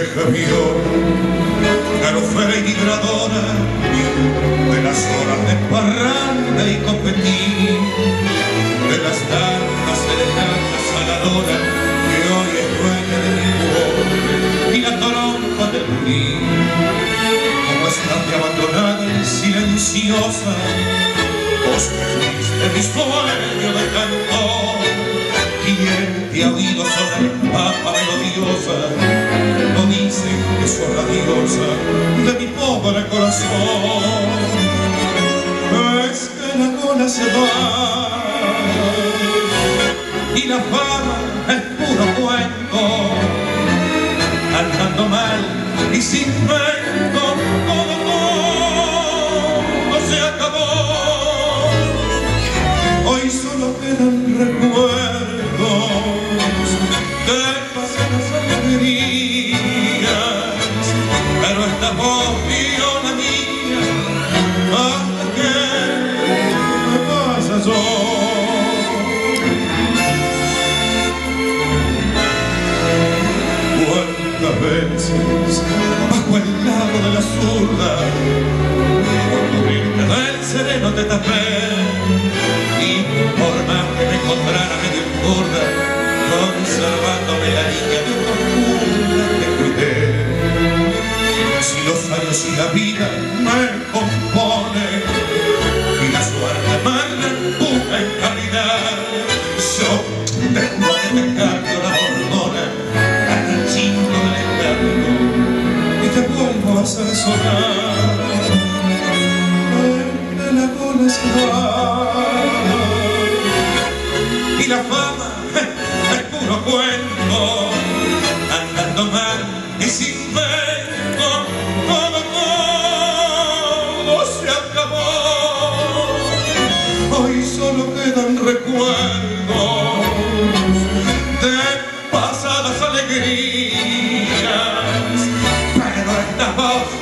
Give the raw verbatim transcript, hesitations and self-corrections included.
vieja viola, garofera y vibradora de las horas de parranda y competir, de las tantas serenatas saladoras que hoy es dueña de mi pobre y la trompa del bulín. Como estás de abandonada y silenciosa, vos que fuiste mi sueño de cantor, ¿quién te ha oído sonar papa melodiosa? No dicen que sos la diosa de mi pobre corazón. Es que la cola se va y la fama es puro cuento, andando mal y sin vento, todo, todo se acabó. Hoy solo quedan recuerdos de pasadas alegrías, pero esta voz viola mía hasta que me pasa yo. Cuántas veces bajo el lago de la zurda, por cubrirte del sereno te tapé, y por más que me encontrara medio burda, conservándome la niña de una oscura te cuidé. Si los años y la vida me componen y la suerte me empuja en calidad, yo te juro que te cambio la hormona al recinto del encanto y te vuelvo a hacer sonar. De la cola se va y la fama es puro cuento, andando mal y sin vento, todo, todo se acabó. Hoy solo quedan recuerdos de pasadas alegrías, pero esta voz